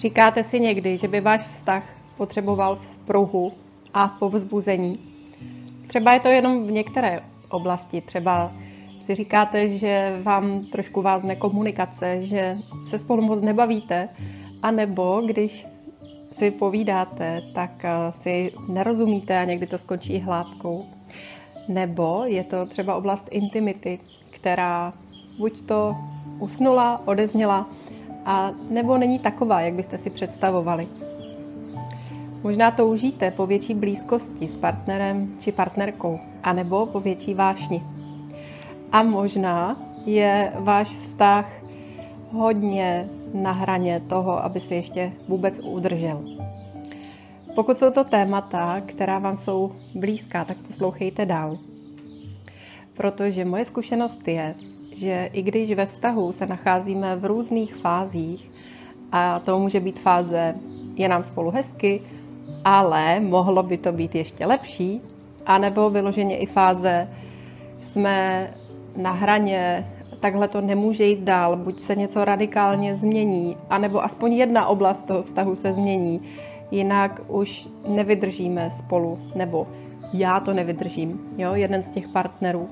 Říkáte si někdy, že by váš vztah potřeboval vzpruhu a povzbuzení? Třeba je to jenom v některé oblasti. Třeba si říkáte, že vám trošku vázne komunikace, že se spolu moc nebavíte, anebo když si povídáte, tak si nerozumíte a někdy to skončí hládkou. Nebo je to třeba oblast intimity, která buď to usnula, odezněla, a nebo není taková, jak byste si představovali. Možná toužíte po větší blízkosti s partnerem či partnerkou, anebo po větší vášni. A možná je váš vztah hodně na hraně toho, aby se ještě vůbec udržel. Pokud jsou to témata, která vám jsou blízká, tak poslouchejte dál. Protože moje zkušenost je, že i když ve vztahu se nacházíme v různých fázích, a to může být fáze, je nám spolu hezky, ale mohlo by to být ještě lepší, anebo vyloženě i fáze, jsme na hraně, takhle to nemůže jít dál, buď se něco radikálně změní, anebo aspoň jedna oblast toho vztahu se změní, jinak už nevydržíme spolu, nebo já to nevydržím, jeden z těch partnerů.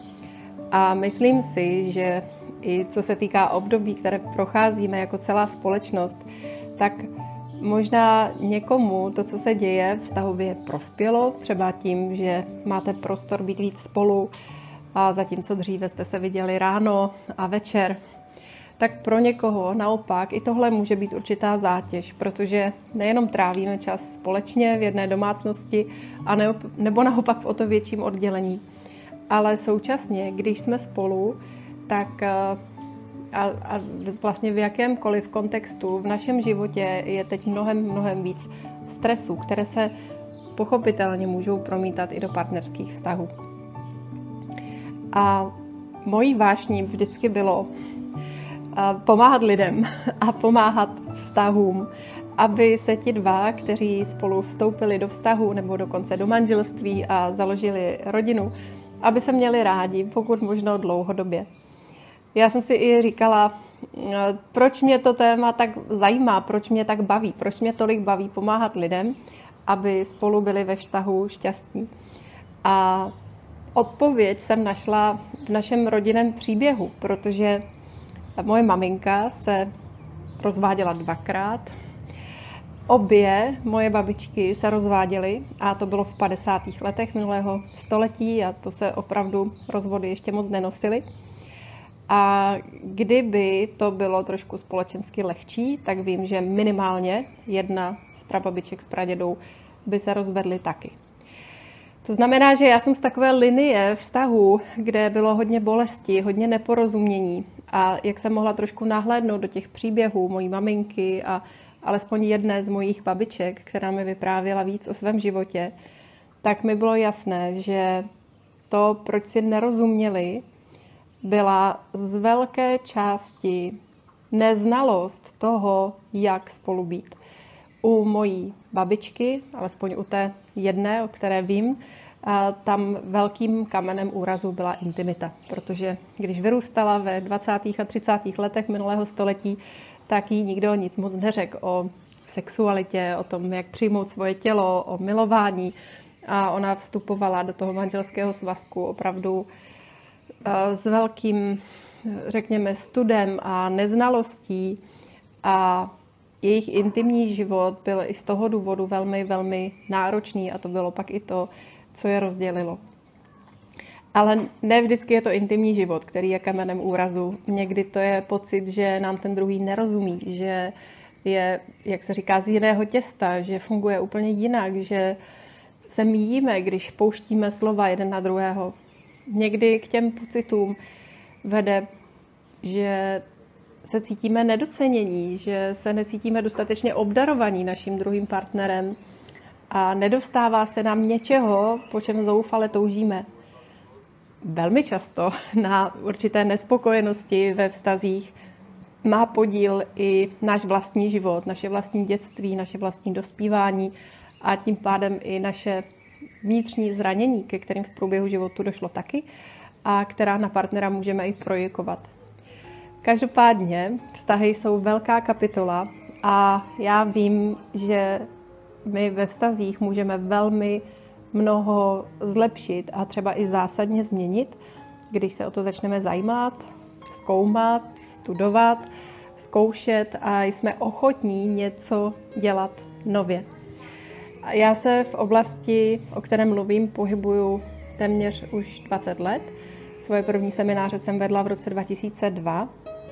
A myslím si, že i co se týká období, které procházíme jako celá společnost, tak možná někomu to, co se děje vztahově prospělo, třeba tím, že máte prostor být víc spolu, a zatímco dříve jste se viděli ráno a večer, tak pro někoho naopak i tohle může být určitá zátěž, protože nejenom trávíme čas společně v jedné domácnosti, nebo naopak v o to větším oddělení, ale současně, když jsme spolu, tak a vlastně v jakémkoliv kontextu v našem životě je teď mnohem víc stresů, které se pochopitelně můžou promítat i do partnerských vztahů. A mojí vášní vždycky bylo pomáhat lidem a pomáhat vztahům, aby se ti dva, kteří spolu vstoupili do vztahu nebo dokonce do manželství a založili rodinu, aby se měli rádi, pokud možno dlouhodobě. Já jsem si i říkala, proč mě to téma tak zajímá, proč mě tak baví, proč mě tolik baví pomáhat lidem, aby spolu byli ve vztahu šťastní. A odpověď jsem našla v našem rodinném příběhu, protože moje maminka se rozváděla 2krát. Obě moje babičky se rozváděly a to bylo v 50. letech minulého století a to se opravdu rozvody ještě moc nenosily. A kdyby to bylo trošku společensky lehčí, tak vím, že minimálně jedna z prababiček s pradědou by se rozvedly taky. To znamená, že já jsem z takové linie vztahu, kde bylo hodně bolesti, hodně neporozumění a jak jsem mohla trošku nahlédnout do těch příběhů mojí maminky a alespoň jedné z mojich babiček, která mi vyprávěla víc o svém životě, tak mi bylo jasné, že to, proč si nerozuměli, byla z velké části neznalost toho, jak spolu být. U mojí babičky, alespoň u té jedné, o které vím, tam velkým kamenem úrazu byla intimita, protože když vyrůstala ve 20. a 30. letech minulého století, tak jí nikdo nic moc neřekl o sexualitě, o tom, jak přijmout svoje tělo, o milování. A ona vstupovala do toho manželského svazku opravdu s velkým, řekněme, studem a neznalostí. A jejich intimní život byl i z toho důvodu velmi náročný a to bylo pak i to, co je rozdělilo. Ale ne vždycky je to intimní život, který je kamenem úrazu. Někdy to je pocit, že nám ten druhý nerozumí, že je, jak se říká, z jiného těsta, že funguje úplně jinak, že se míjíme, když pouštíme slova jeden na druhého. Někdy k těm pocitům vede, že se cítíme nedocenění, že se necítíme dostatečně obdarovaní naším druhým partnerem a nedostává se nám něčeho, po čem zoufale toužíme. Velmi často na určité nespokojenosti ve vztazích má podíl i náš vlastní život, naše vlastní dětství, naše vlastní dospívání a tím pádem i naše vnitřní zranění, ke kterým v průběhu životu došlo taky a která na partnera můžeme i projikovat. Každopádně vztahy jsou velká kapitola A já vím, že my ve vztazích můžeme velmi mnoho zlepšit a třeba i zásadně změnit, když se o to začneme zajímat, zkoumat, studovat, zkoušet a jsme ochotní něco dělat nově. Já se v oblasti, o které mluvím, pohybuju téměř už 20 let. Svoje první semináře jsem vedla v roce 2002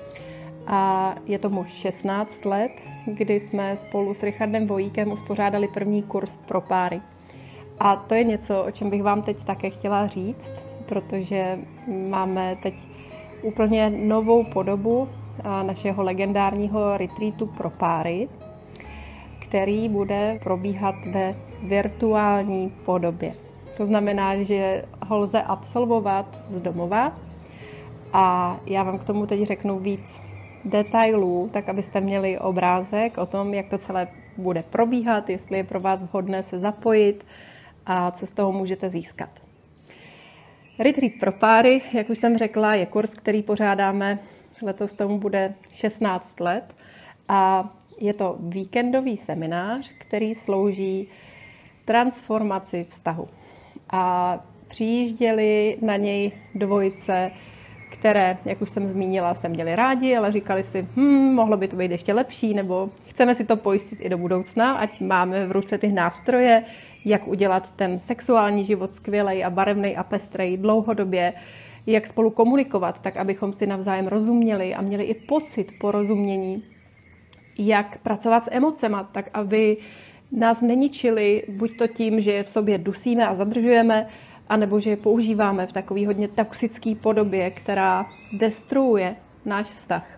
a je tomu 16 let, kdy jsme spolu s Richardem Vojíkem uspořádali první kurz pro páry. A to je něco, o čem bych vám teď také chtěla říct, protože máme teď úplně novou podobu našeho legendárního retreatu pro páry, který bude probíhat ve virtuální podobě. To znamená, že ho lze absolvovat z domova a já vám k tomu teď řeknu víc detailů, tak abyste měli obrázek o tom, jak to celé bude probíhat, jestli je pro vás vhodné se zapojit a co z toho můžete získat. Retreat pro páry, jak už jsem řekla, je kurz, který pořádáme, letos tomu bude 16 let a je to víkendový seminář, který slouží transformaci vztahu. A přijížděli na něj dvojice, které, jak už jsem zmínila, se měli rádi, ale říkali si, mohlo by to být ještě lepší, nebo chceme si to pojistit i do budoucna, ať máme v ruce ty nástroje, jak udělat ten sexuální život skvělej a barevnej a pestrej dlouhodobě, jak spolu komunikovat, tak abychom si navzájem rozuměli a měli i pocit porozumění, jak pracovat s emocema, tak aby nás neničili buď to tím, že je v sobě dusíme a zadržujeme, anebo že je používáme v takové hodně toxické podobě, která destruuje náš vztah.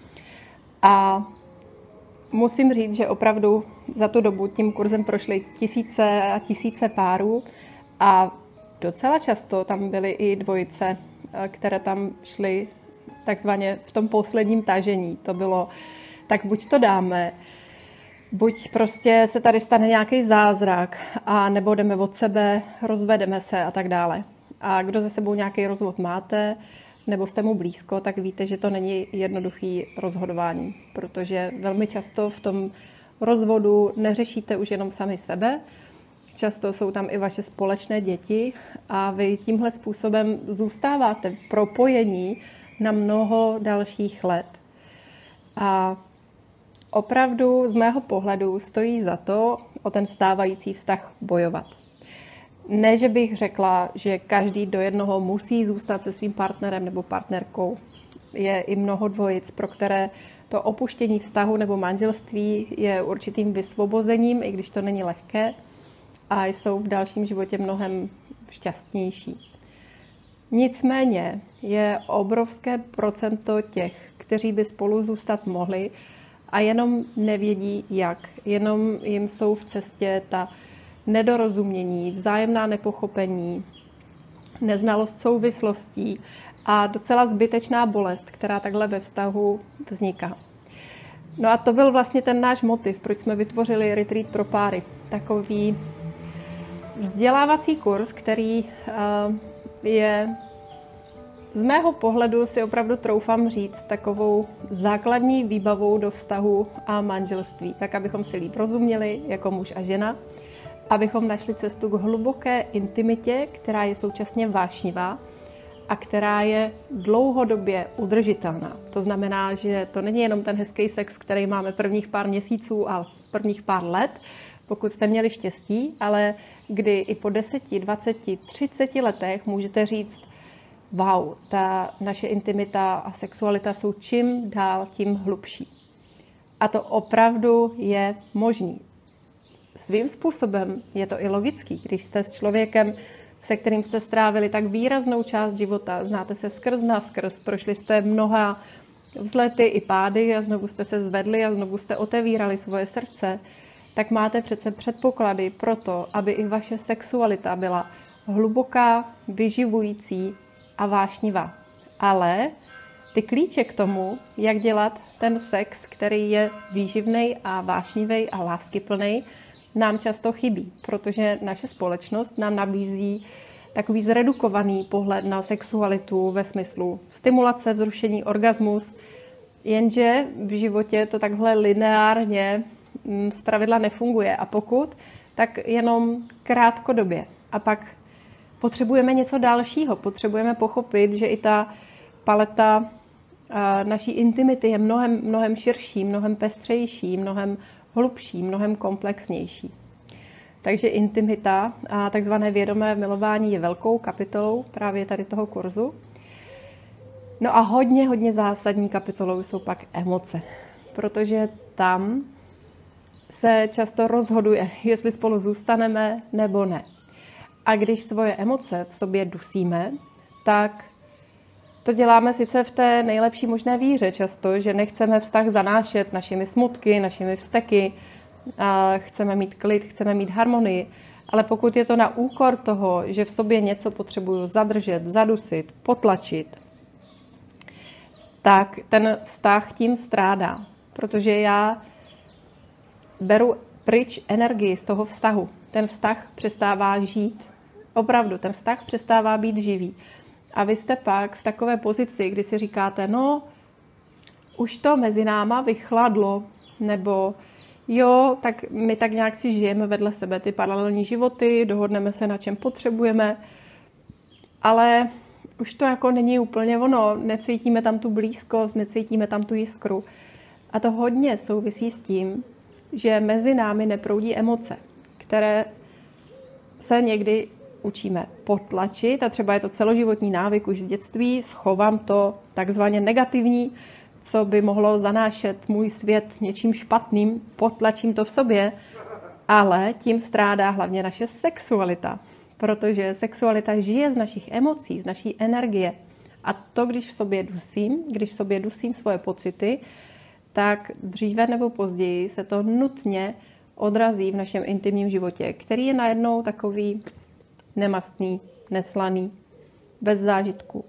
A musím říct, že opravdu za tu dobu tím kurzem prošly tisíce a tisíce párů a docela často tam byly i dvojice, které tam šly takzvaně v tom posledním tažení. To bylo, tak buď to dáme, buď prostě se tady stane nějaký zázrak, a nebo jdeme od sebe, rozvedeme se a tak dále. A kdo za sebou nějaký rozvod máte, nebo jste mu blízko, tak víte, že to není jednoduchý rozhodování, protože velmi často v tom rozvodu neřešíte už jenom sami sebe, často jsou tam i vaše společné děti a vy tímhle způsobem zůstáváte propojení na mnoho dalších let. A opravdu z mého pohledu stojí za to o ten stávající vztah bojovat. Ne, že bych řekla, že každý do jednoho musí zůstat se svým partnerem nebo partnerkou. Je i mnoho dvojic, pro které to opuštění vztahu nebo manželství je určitým vysvobozením, i když to není lehké, a jsou v dalším životě mnohem šťastnější. Nicméně je obrovské procento těch, kteří by spolu zůstat mohli a jenom nevědí jak. Jenom jim jsou v cestě ta nedorozumění, vzájemná nepochopení, neznalost souvislostí a docela zbytečná bolest, která takhle ve vztahu vzniká. No a to byl vlastně ten náš motiv, proč jsme vytvořili Retreat pro páry. Takový vzdělávací kurz, který je z mého pohledu, si opravdu troufám říct, takovou základní výbavou do vztahu a manželství, tak abychom si líp rozuměli jako muž a žena, abychom našli cestu k hluboké intimitě, která je současně vášnivá a která je dlouhodobě udržitelná. To znamená, že to není jenom ten hezký sex, který máme prvních pár měsíců a prvních pár let, pokud jste měli štěstí, ale kdy i po 10, 20, 30 letech můžete říct, wow, ta naše intimita a sexualita jsou čím dál tím hlubší. A to opravdu je možný. Svým způsobem je to i logický, když jste s člověkem, se kterým jste strávili tak výraznou část života, znáte se skrz na skrz, prošli jste mnoha vzlety i pády a znovu jste se zvedli a znovu jste otevírali svoje srdce, tak máte přece předpoklady pro to, aby i vaše sexualita byla hluboká, vyživující a vášnivá. Ale ty klíče k tomu, jak dělat ten sex, který je výživný a vášnivý a láskyplný, nám často chybí, protože naše společnost nám nabízí takový zredukovaný pohled na sexualitu ve smyslu stimulace, vzrušení, orgasmus, Jenže v životě to takhle lineárně zpravidla nefunguje. A pokud, tak jenom krátkodobě. A pak potřebujeme něco dalšího. Potřebujeme pochopit, že i ta paleta naší intimity je mnohem širší, mnohem pestřejší, mnohem hlubší, mnohem komplexnější. Takže intimita a takzvané vědomé milování je velkou kapitolou právě tady toho kurzu. No a hodně zásadní kapitolou jsou pak emoce, protože tam se často rozhoduje, jestli spolu zůstaneme nebo ne. A když svoje emoce v sobě dusíme, tak to děláme sice v té nejlepší možné víře často, že nechceme vztah zanášet našimi smutky, našimi vzteky, a chceme mít klid, chceme mít harmonii, ale pokud je to na úkor toho, že v sobě něco potřebuju zadržet, zadusit, potlačit, tak ten vztah tím strádá, protože já beru pryč energii z toho vztahu. Ten vztah přestává žít. Opravdu, ten vztah přestává být živý. A vy jste pak v takové pozici, kdy si říkáte, no, už to mezi náma vychladlo, nebo jo, tak my tak nějak si žijeme vedle sebe ty paralelní životy, dohodneme se, na čem potřebujeme, ale už to jako není úplně ono, necítíme tam tu blízkost, necítíme tam tu jiskru. A to hodně souvisí s tím, že mezi námi neproudí emoce, které se někdy učíme potlačit a třeba je to celoživotní návyk už z dětství, schovám to takzvaně negativní, co by mohlo zanášet můj svět něčím špatným, potlačím to v sobě, ale tím strádá hlavně naše sexualita, protože sexualita žije z našich emocí, z naší energie. A to, když v sobě dusím svoje pocity, tak dříve nebo později se to nutně odrazí v našem intimním životě, který je najednou takový nemastný, neslaný, bez zážitku.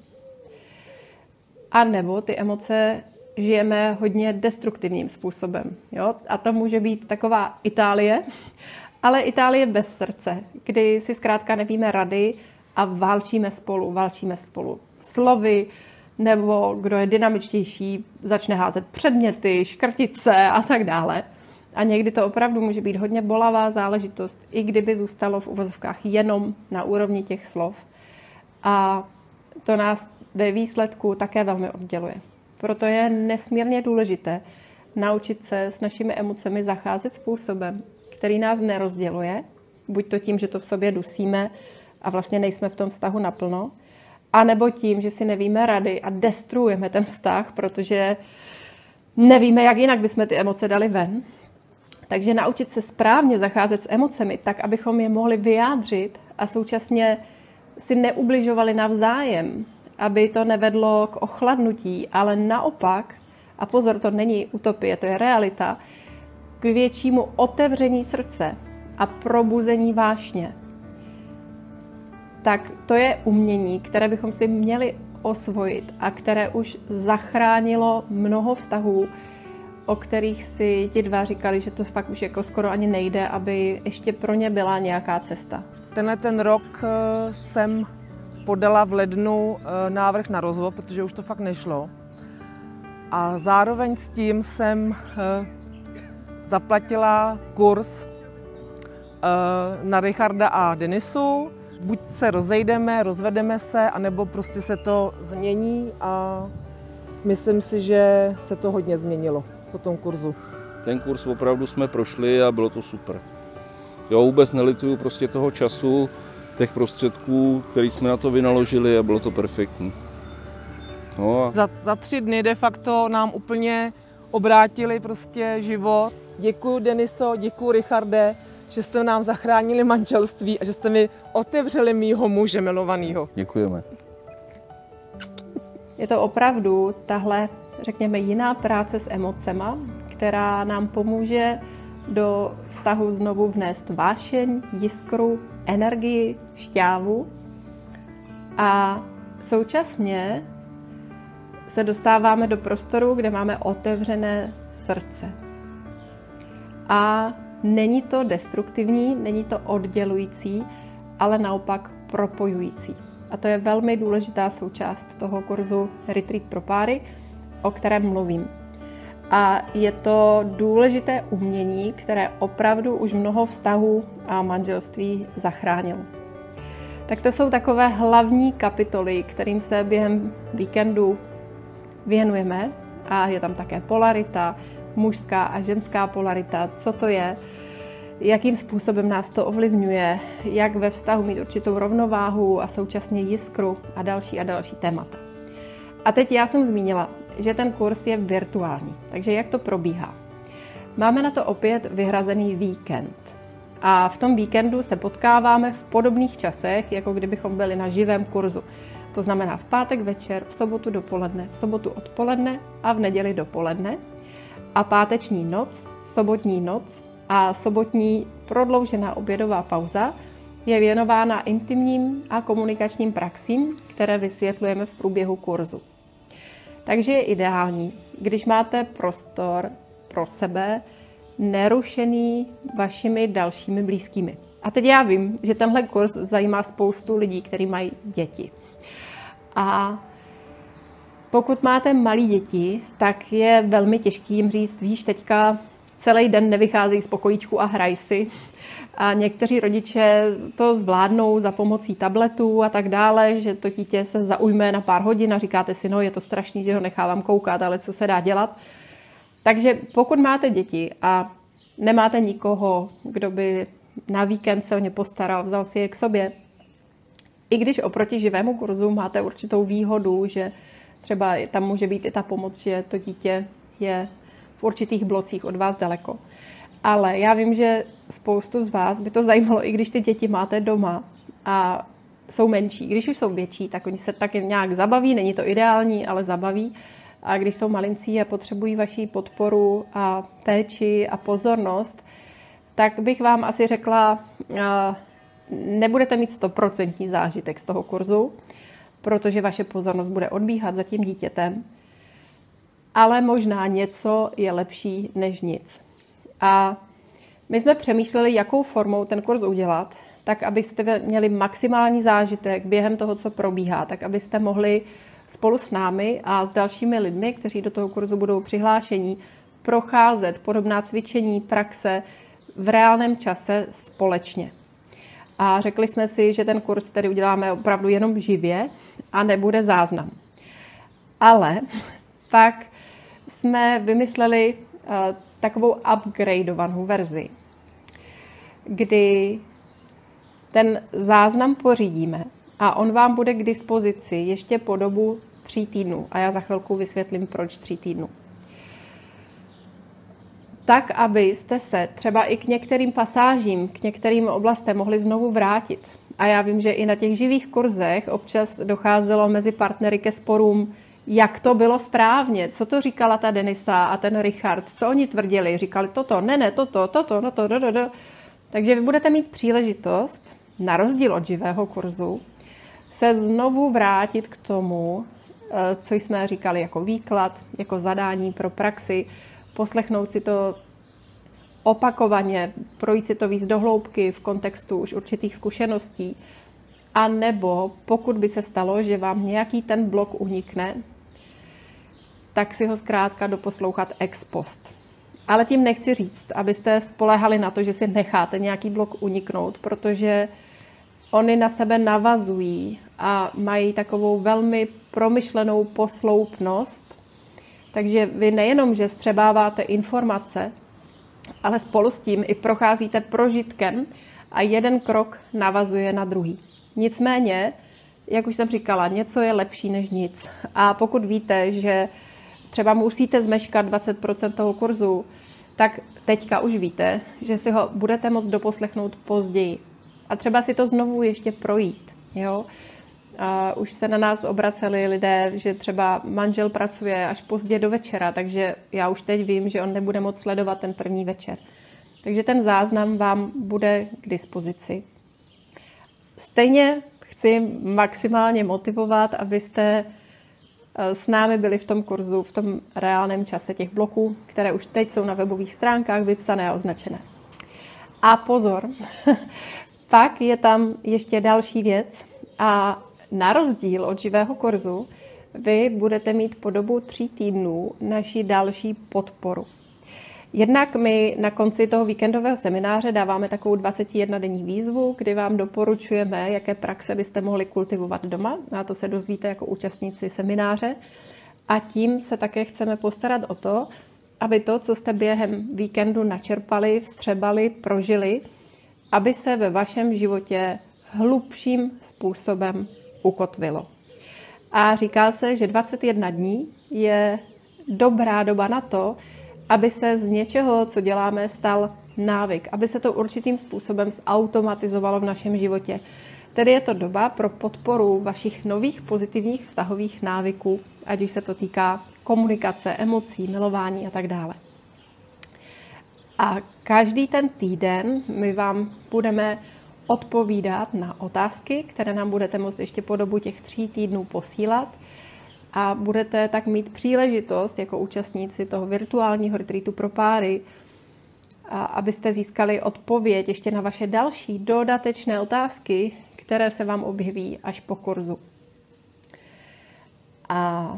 A nebo ty emoce žijeme hodně destruktivním způsobem. Jo? A to může být taková Itálie, ale Itálie bez srdce, kdy si zkrátka nevíme rady a válčíme spolu slovy, nebo kdo je dynamičtější, začne házet předměty, škrtit se a tak dále. A někdy to opravdu může být hodně bolavá záležitost, i kdyby zůstalo v uvozovkách jenom na úrovni těch slov. A to nás ve výsledku také velmi odděluje. Proto je nesmírně důležité naučit se s našimi emocemi zacházet způsobem, který nás nerozděluje, buď to tím, že to v sobě dusíme a vlastně nejsme v tom vztahu naplno, anebo tím, že si nevíme rady a destruujeme ten vztah, protože nevíme, jak jinak bychom ty emoce dali ven. Takže naučit se správně zacházet s emocemi, tak, abychom je mohli vyjádřit a současně si neubližovali navzájem, aby to nevedlo k ochladnutí, ale naopak, a pozor, to není utopie, to je realita, k většímu otevření srdce a probuzení vášně. Tak to je umění, které bychom si měli osvojit a které už zachránilo mnoho vztahů, o kterých si ti dva říkali, že to fakt už jako skoro ani nejde, aby ještě pro ně byla nějaká cesta. Ten rok jsem podala v lednu návrh na rozvod, protože už to fakt nešlo. A zároveň s tím jsem zaplatila kurz na Richarda a Denisu. Buď se rozejdeme, rozvedeme se, anebo prostě se to změní a myslím si, že se to hodně změnilo po tom kurzu. Ten kurz opravdu jsme prošli a bylo to super. Jo, vůbec nelituju prostě toho času, těch prostředků, který jsme na to vynaložili a bylo to perfektní. No a... Za 3 dny de facto nám úplně obrátili prostě život. Děkuju Deniso, děkuju Richarde, že jste nám zachránili manželství a že jste mi otevřeli mýho muže milovanýho. Děkujeme. Je to opravdu tahle, řekněme, jiná práce s emocema, která nám pomůže do vztahu znovu vnést vášeň, jiskru, energii, šťávu a současně se dostáváme do prostoru, kde máme otevřené srdce. A není to destruktivní, není to oddělující, ale naopak propojující. A to je velmi důležitá součást toho kurzu Retreat pro páry, o kterém mluvím. a je to důležité umění, které opravdu už mnoho vztahů a manželství zachránilo. Tak to jsou takové hlavní kapitoly, kterým se během víkendu věnujeme. A je tam také polarita, mužská a ženská polarita, co to je, jakým způsobem nás to ovlivňuje, jak ve vztahu mít určitou rovnováhu a současně jiskru a další témata. A teď já jsem zmínila, že ten kurz je virtuální, takže jak to probíhá? Máme na to opět vyhrazený víkend. A v tom víkendu se potkáváme v podobných časech, jako kdybychom byli na živém kurzu. To znamená v pátek večer, v sobotu dopoledne, v sobotu odpoledne a v neděli dopoledne. A páteční noc, sobotní noc a sobotní prodloužená obědová pauza je věnována intimním a komunikačním praxím, které vysvětlujeme v průběhu kurzu. Takže je ideální, když máte prostor pro sebe, nerušený vašimi dalšími blízkými. A teď já vím, že tenhle kurz zajímá spoustu lidí, kteří mají děti. A pokud máte malé děti, tak je velmi těžký jim říct, víš, teďka celý den nevychází z pokojíčku a hraj si. A někteří rodiče to zvládnou za pomocí tabletů a tak dále, že to dítě se zaujme na pár hodin a říkáte si, no je to strašný, že ho nechávám koukat, ale co se dá dělat. Takže pokud máte děti a nemáte nikoho, kdo by na víkend se o ně postaral, vzal si je k sobě, i když oproti živému kurzu máte určitou výhodu, že třeba tam může být i ta pomoc, že to dítě je v určitých blocích od vás daleko. Ale já vím, že spoustu z vás by to zajímalo, i když ty děti máte doma a jsou menší. Když už jsou větší, tak oni se taky nějak zabaví, není to ideální, ale zabaví. A když jsou malincí a potřebují vaši podporu a péči a pozornost, tak bych vám asi řekla, nebudete mít 100% zážitek z toho kurzu, protože vaše pozornost bude odbíhat za tím dítětem, ale možná něco je lepší než nic. A my jsme přemýšleli, jakou formou ten kurz udělat, tak abyste měli maximální zážitek během toho, co probíhá, tak abyste mohli spolu s námi a s dalšími lidmi, kteří do toho kurzu budou přihlášení, procházet podobná cvičení, praxe v reálném čase společně. A řekli jsme si, že ten kurz tedy uděláme opravdu jenom živě a nebude záznam. Ale pak jsme vymysleli takovou upgradeovanou verzi, kdy ten záznam pořídíme a on vám bude k dispozici ještě po dobu 3 týdnů. A já za chvilku vysvětlím, proč 3 týdnů. Tak, abyste se třeba i k některým pasážím, k některým oblastem mohli znovu vrátit. A já vím, že i na těch živých kurzech občas docházelo mezi partnery ke sporům, jak to bylo správně, co to říkala ta Denisa a ten Richard, co oni tvrdili, říkali toto, ne, toto, no to, do. Takže vy budete mít příležitost, na rozdíl od živého kurzu, se znovu vrátit k tomu, co jsme říkali jako výklad, jako zadání pro praxi, poslechnout si to opakovaně, projít si to víc do hloubky v kontextu už určitých zkušeností, a nebo pokud by se stalo, že vám nějaký ten blok unikne, tak si ho zkrátka doposlouchat ex post. Ale tím nechci říct, abyste spoléhali na to, že si necháte nějaký blok uniknout, protože oni na sebe navazují a mají takovou velmi promyšlenou posloupnost. Takže vy nejenom, že vstřebáváte informace, ale spolu s tím i procházíte prožitkem a jeden krok navazuje na druhý. Nicméně, jak už jsem říkala, něco je lepší než nic. A pokud víte, že třeba musíte zmeškat 20% toho kurzu, tak teďka už víte, že si ho budete moct doposlechnout později. A třeba si to znovu ještě projít. Jo? A už se na nás obraceli lidé, že třeba manžel pracuje až pozdě do večera, takže já už teď vím, že on nebude moct sledovat ten první večer. Takže ten záznam vám bude k dispozici. Stejně chci maximálně motivovat, abyste s námi byli v tom kurzu, v tom reálném čase těch bloků, které už teď jsou na webových stránkách vypsané a označené. A pozor, pak je tam ještě další věc a na rozdíl od živého kurzu vy budete mít po dobu 3 týdnů naši další podporu. Jednak my na konci toho víkendového semináře dáváme takovou 21denní výzvu, kdy vám doporučujeme, jaké praxe byste mohli kultivovat doma. A to se dozvíte jako účastníci semináře. A tím se také chceme postarat o to, aby to, co jste během víkendu načerpali, vstřebali, prožili, aby se ve vašem životě hlubším způsobem ukotvilo. A říká se, že 21 dní je dobrá doba na to, aby se z něčeho, co děláme, stal návyk, aby se to určitým způsobem zautomatizovalo v našem životě. Tedy je to doba pro podporu vašich nových pozitivních vztahových návyků, ať už se to týká komunikace, emocí, milování a tak dále. A každý ten týden my vám budeme odpovídat na otázky, které nám budete moct ještě po dobu těch 3 týdnů posílat. A budete tak mít příležitost jako účastníci toho virtuálního retreatu pro páry, abyste získali odpověď ještě na vaše další dodatečné otázky, které se vám objeví až po kurzu. A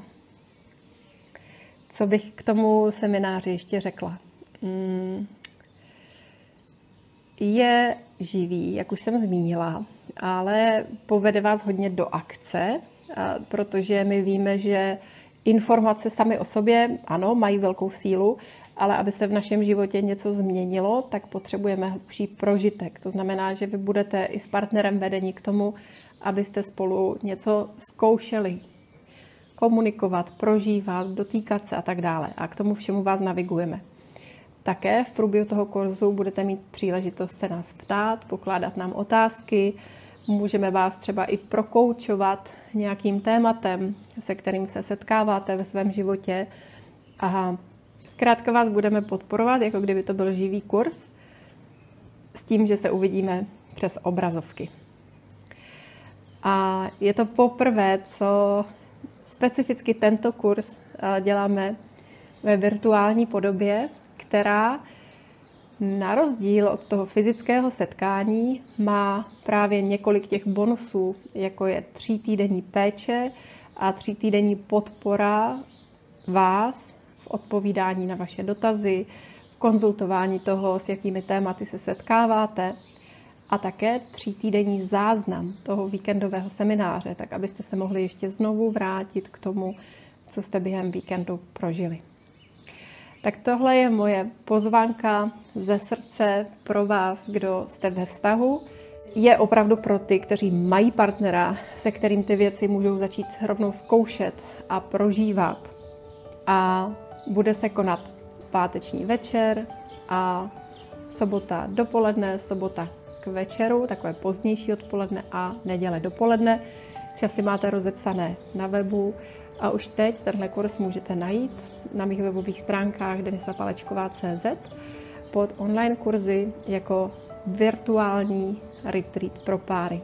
co bych k tomu semináři ještě řekla? Je živý, jak už jsem zmínila, ale povede vás hodně do akce, protože my víme, že informace samy o sobě, ano, mají velkou sílu, ale aby se v našem životě něco změnilo, tak potřebujeme hlubší prožitek. To znamená, že vy budete i s partnerem vedení k tomu, abyste spolu něco zkoušeli, komunikovat, prožívat, dotýkat se a tak dále. A k tomu všemu vás navigujeme. Také v průběhu toho kurzu budete mít příležitost se nás ptát, pokládat nám otázky, můžeme vás třeba i prokoučovat nějakým tématem, se kterým se setkáváte ve svém životě. A zkrátka vás budeme podporovat, jako kdyby to byl živý kurz, s tím, že se uvidíme přes obrazovky. A je to poprvé, co specificky tento kurz děláme ve virtuální podobě, která na rozdíl od toho fyzického setkání má právě několik těch bonusů, jako je 3týdenní péče a 3týdenní podpora vás v odpovídání na vaše dotazy, v konzultování toho, s jakými tématy se setkáváte a také 3týdenní záznam toho víkendového semináře, tak abyste se mohli ještě znovu vrátit k tomu, co jste během víkendu prožili. Tak tohle je moje pozvánka ze srdce pro vás, kdo jste ve vztahu. Je opravdu pro ty, kteří mají partnera, se kterým ty věci můžou začít rovnou zkoušet a prožívat. A bude se konat páteční večer a sobota dopoledne, sobota k večeru, takové pozdější odpoledne a neděle dopoledne. Časy máte rozepsané na webu a už teď tenhle kurz můžete najít na mých webových stránkách denisapalečková.cz pod online kurzy jako virtuální retreat pro páry.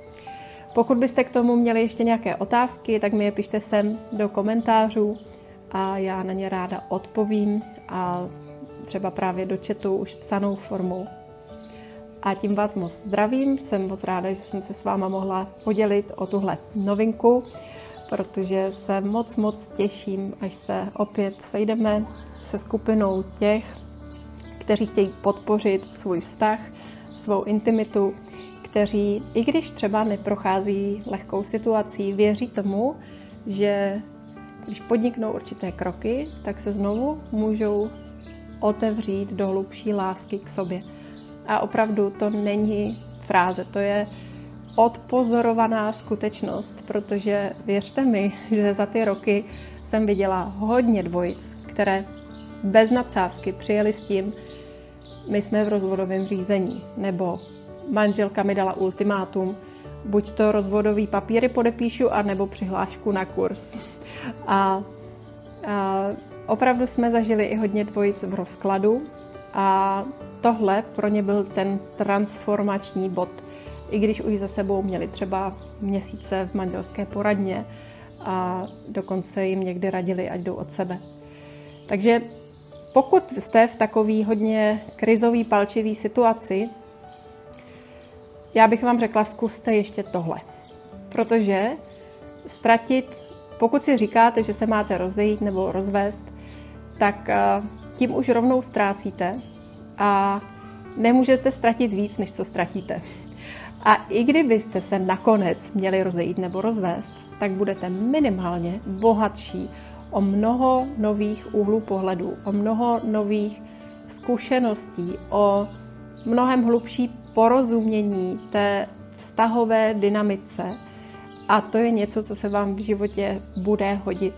Pokud byste k tomu měli ještě nějaké otázky, tak mi je pište sem do komentářů a já na ně ráda odpovím a třeba právě do chatu už psanou formou. A tím vás moc zdravím, jsem moc ráda, že jsem se s váma mohla podělit o tuhle novinku, protože se moc těším, až se opět sejdeme se skupinou těch, kteří chtějí podpořit svůj vztah, svou intimitu, kteří, i když třeba neprochází lehkou situací, věří tomu, že když podniknou určité kroky, tak se znovu můžou otevřít do hlubší lásky k sobě. A opravdu to není fráze, to je odpozorovaná skutečnost, protože věřte mi, že za ty roky jsem viděla hodně dvojic, které bez nadsázky přijeli s tím, my jsme v rozvodovém řízení, nebo manželka mi dala ultimátum, buď to rozvodový papíry podepíšu, anebo přihlášku na kurz. A opravdu jsme zažili i hodně dvojic v rozkladu a tohle pro ně byl ten transformační bod. I když už za sebou měli třeba měsíce v manželské poradně a dokonce jim někdy radili, ať jdou od sebe. Takže pokud jste v takový hodně krizový, palčivý situaci, já bych vám řekla, zkuste ještě tohle. Protože ztratit Pokud si říkáte, že se máte rozejít nebo rozvést, tak tím už rovnou ztrácíte a nemůžete ztratit víc, než co ztratíte. A i kdybyste se nakonec měli rozejít nebo rozvést, tak budete minimálně bohatší o mnoho nových úhlů pohledu, o mnoho nových zkušeností, o mnohem hlubší porozumění té vztahové dynamice. A to je něco, co se vám v životě bude hodit.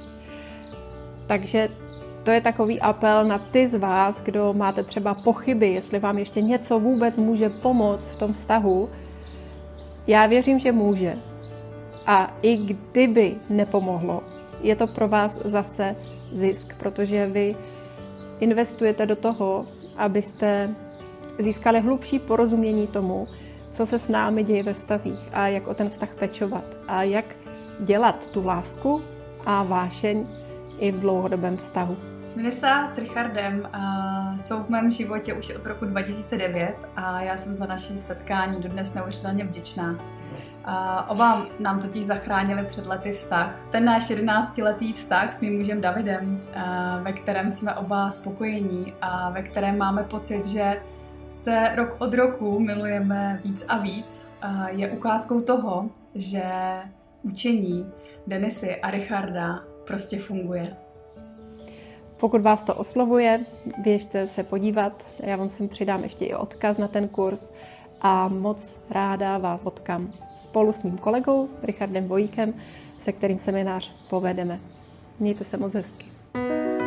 Takže to je takový apel na ty z vás, kdo máte třeba pochyby, jestli vám ještě něco vůbec může pomoct v tom vztahu. Já věřím, že může. A i kdyby nepomohlo, je to pro vás zase zisk, protože vy investujete do toho, abyste získali hlubší porozumění tomu, co se s námi děje ve vztazích a jak o ten vztah pečovat a jak dělat tu lásku a vášeň i v dlouhodobém vztahu. Melissa s Richardem jsou v mém životě už od roku 2009 a já jsem za naše setkání dodnes neuvěřitelně vděčná. Oba nám totiž zachránili před lety vztah. Ten náš 11letý vztah s mým mužem Davidem, ve kterém jsme oba spokojení a ve kterém máme pocit, že se rok od roku milujeme víc a víc, je ukázkou toho, že učení Denisy a Richarda prostě funguje. Pokud vás to oslovuje, běžte se podívat. Já vám sem přidám ještě i odkaz na ten kurz a moc ráda vás potkám spolu s mým kolegou Richardem Vojíkem, se kterým seminář povedeme. Mějte se moc hezky.